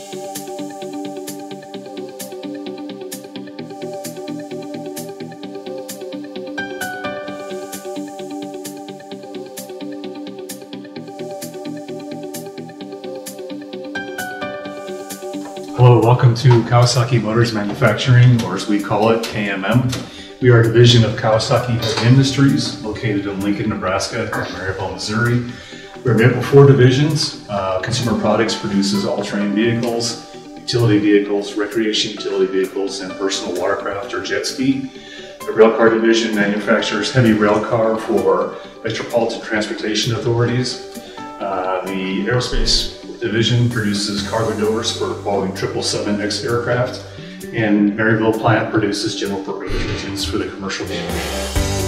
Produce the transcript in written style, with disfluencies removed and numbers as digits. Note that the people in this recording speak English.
Hello, welcome to Kawasaki Motors Manufacturing, or as we call it, KMM. We are a division of Kawasaki Heavy Industries, located in Lincoln, Nebraska, and Maryville, Missouri. We're made up of 4 divisions. Consumer Products produces all-terrain vehicles, utility vehicles, recreation utility vehicles, and personal watercraft or jet ski. The Railcar division manufactures heavy rail car for metropolitan transportation authorities. The Aerospace division produces cargo doors for Boeing 777X aircraft, and Maryville plant produces general purpose engines for the commercial vehicle.